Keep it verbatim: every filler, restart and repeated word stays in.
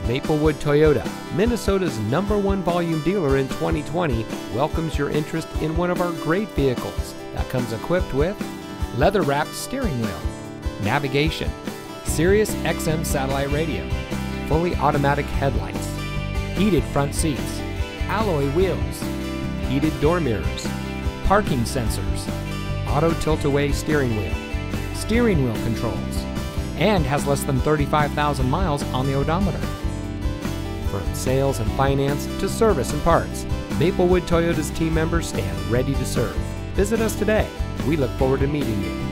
Maplewood Toyota, Minnesota's number one volume dealer in twenty twenty, welcomes your interest in one of our great vehicles that comes equipped with leather-wrapped steering wheel, navigation, Sirius X M satellite radio, fully automatic headlights, heated front seats, alloy wheels, heated door mirrors, parking sensors, auto tilt-away steering wheel, steering wheel controls, and has less than thirty-five thousand miles on the odometer. From sales and finance to service and parts, Maplewood Toyota's team members stand ready to serve. Visit us today. We look forward to meeting you.